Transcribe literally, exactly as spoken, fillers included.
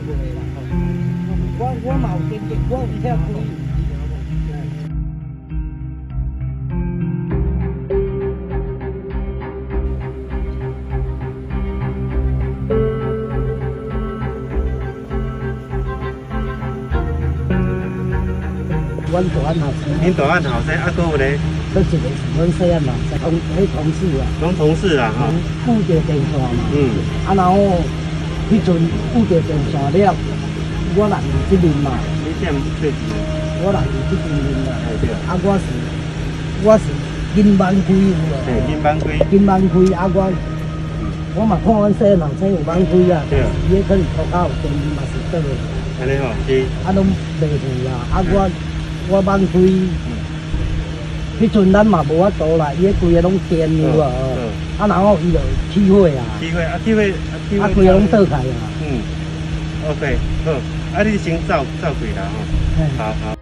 袂啦吼。我我嘛有经验，我有遐开。 阮大汉后生， 恁大汉后生，啊，搁有咧， 佫一个是阮细汉后生，同迄同事啊， 拢同事啦，吼。 固着电线嘛， 嗯。 啊，然后迄阵固着电线了，我来是这边嘛。 你点做事？ 我来是这边嘛。 哎对。 啊，我是我是金班开有无？ 嘿，金班开。 金班开，啊我我嘛看阮细汉后生有班开啊， 对。 伊迄可能涂骹有电嘛是倒的。 安尼吼，是。 啊，拢袂赴啦，啊我。 我班开，迄阵咱嘛无法度啦，伊迄规个拢电有啊，啊然后伊就起火啊， 起火啊起火啊起火， 啊规个拢倒开啊。 嗯 ，OK， 好，啊你先走走开啦吼，好好。